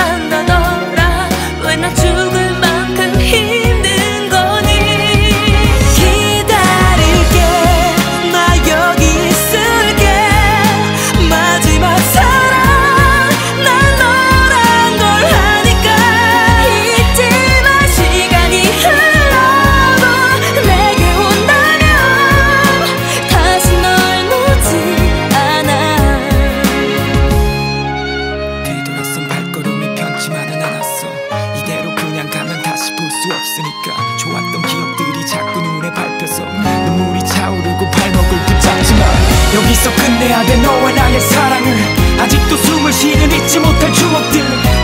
한다더라. 왜 나 죽을 만큼 힘든 거니. 기다릴게, 나 여기 있을게. 마지막 사랑 난 너란 걸 하니까. 잊지마, 시간이 흘러도 내게 온다면 다시 널 놓지 않아. 뒤돌아선 발걸음이 편치만은 않았어. 이대로 그냥 가면 다시 볼 수 없으니까. 좋았던 기억들이 자꾸 눈에 밟혀서 눈물이 차오르고 발목을 붙잡지마. 여기서 끝내야 돼 너와 나의 사랑을. 아직도 숨을 쉬는 잊지 못할 추억들.